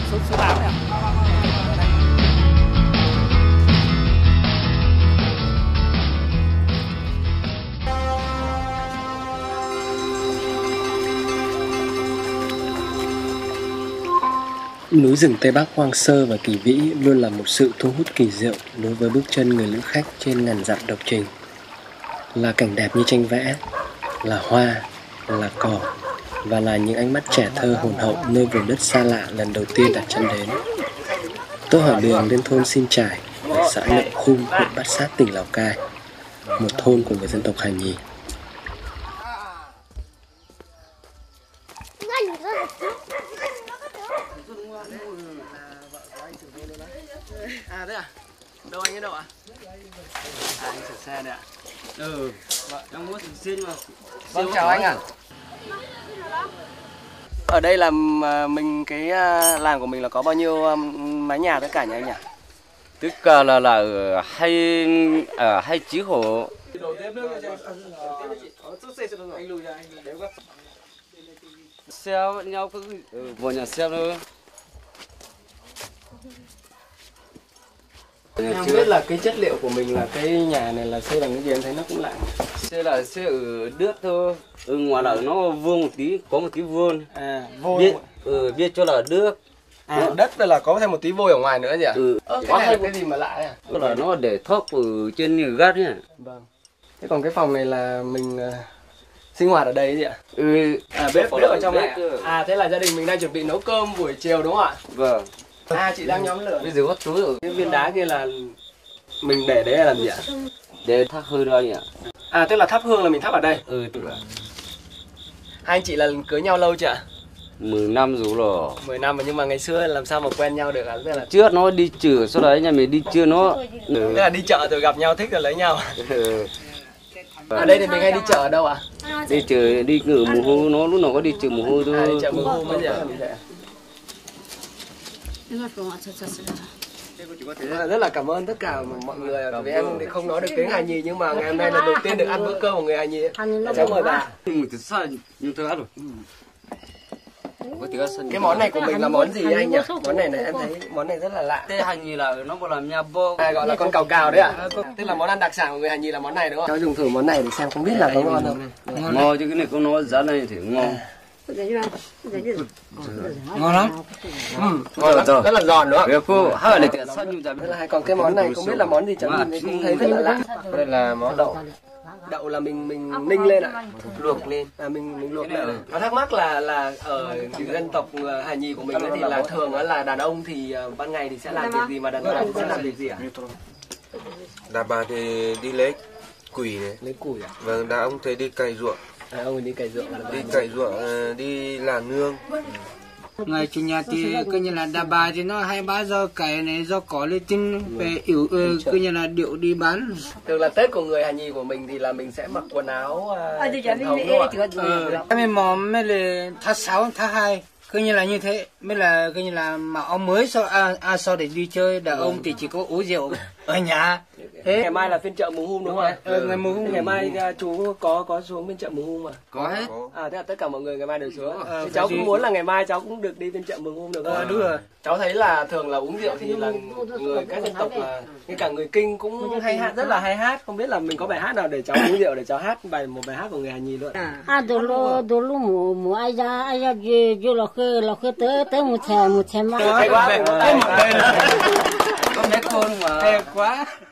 số báo này. Núi rừng Tây Bắc hoang sơ và kỳ vĩ luôn là một sự thu hút kỳ diệu đối với bước chân người lữ khách trên ngàn dặm độc trình. Là cảnh đẹp như tranh vẽ, là hoa, là cỏ và là những ánh mắt trẻ thơ hồn hậu nơi vùng đất xa lạ lần đầu tiên đặt chân đến. Tôi hỏi đường lên thôn Sim Trải ở xã Nậm Khum, huyện Bát Sát, tỉnh Lào Cai, một thôn của người dân tộc Hà Nhì. À thế à? Đâu anh ấy đâu ạ? À anh sửa xe đây ạ. Ừ, em muốn thử xin mà. Vâng, chào anh ạ. Ở đây là cái làng của mình là có bao nhiêu mái nhà tất cả nhỉ anh nhỉ? Tất cả là ở hai chí hộ. Xe nhau cứ vào nhà xe thôi. Em biết là cái chất liệu của mình là cái nhà này là xây bằng cái gì, em thấy nó cũng lạ. Xe là xe ở đứt thôi. Ngoài là nó vuông một tí, có một tí vuông. À, vôi. Biết cho là đứt. À, đất là có thêm một tí vôi ở ngoài nữa gì ạ? Cái này là cái gì mà lạ đấy à? Tức là nó để thóc ở trên gác nhá. Vâng. Thế còn cái phòng này là mình sinh hoạt ở đây gì ạ? À, bếp ở trong này. À, thế là gia đình mình đang chuẩn bị nấu cơm buổi chiều đúng không ạ? Vâng. À, chị đang nhóm lửa. Bây giờ có túi rồi. Cái viên đá kia là mình để đấy là làm gì ạ? Để thắp hương đó anh ạ. À, tức là thắp hương là mình thắp ở đây. Tức là Hai anh chị là cưới nhau lâu chưa ạ? 10 năm rồi rồi. 10 năm mà, nhưng mà ngày xưa làm sao mà quen nhau được ạ? Tức là Trước nó đi chợ, sau đấy nhà mình đi chưa nó. tức là đi chợ rồi gặp nhau thích rồi lấy nhau. Ở đây thì mình hay đi chợ ở đâu ạ? Đi chợ đi ngửa mùa hôi, nó lúc nào có đi chợ mùa hôi thôi. À, đi chợ mùa hôi mới giờ. Rất là cảm ơn tất cả mọi người. Vì em thì không nói được tiếng Hà Nhì, nhưng mà ngày hôm nay là đầu tiên được ăn bữa cơm của người Hà Nhì. Cháu mời bà. Cái món này của mình là món gì anh nhỉ? Món này em thấy món này rất là lạ. Hà Nhì là nó gọi là nha bô. À, gọi là con cào cào đấy ạ? Tức là món ăn đặc sản của người Hà Nhì là món này đúng không? Cháu dùng thử món này để xem không biết là có ngon không. Ngon chứ, cái này có nó giá này thì ngon. Ngon lắm. Ngon lắm, rất là giòn đúng không? Còn cái món này không biết là món gì, cháu nhìn cũng thấy rất là lạ. Đây là món đậu. Đậu là mình ninh lên ạ, luộc lên. À, mình luộc lên. Nó thắc mắc là ở dân tộc Hà Nhì của mình ấy thì là thường là đàn ông thì ban ngày thì sẽ làm việc gì mà đàn bà thì sẽ làm việc gì ạ? Đàn bà thì đi lấy củi này. Lấy củi ạ? Vâng, đàn ông thì đi cày ruộng. À, ông đi cày ruộng. Đi cày ruộng, đi làm nương. Ngày chủ nhật thì coi như là đàn bà thì nó hay bán rau cải này, rau cỏ lên trên về coi như là điệu đi bán. Thường là Tết của người Hà Nhì của mình thì là mình sẽ mặc quần áo truyền thống đúng không ạ? Mình mò mới là tháng 6, tháng 2 coi như là như thế, mới là coi như là mà ông mới sau để đi chơi, đàn ông thì chỉ có uống rượu ở nhà. Thế ngày mai là phiên chợ Mùng Hum đúng không ạ? Ngày Mùng Hum. Ngày mai chú có xuống phiên chợ Mùng Hum mà? Có hết. À, thế là tất cả mọi người ngày mai đều xuống. Cháu cũng muốn là ngày mai cháu cũng được đi phiên chợ Mùng Hum được không? Đúng rồi. Cháu thấy là thường là uống rượu thì là người các dân tộc là ngay cả người Kinh cũng hay hát, rất là hay hát. Không biết là mình có bài hát nào để cháu uống rượu để cháu hát một bài hát của người Hà Nhì luôn. À, đồ lô mù ai ra vô là khơi tới một thèm mà. Hay quá. Có mấy con mà. Hay quá.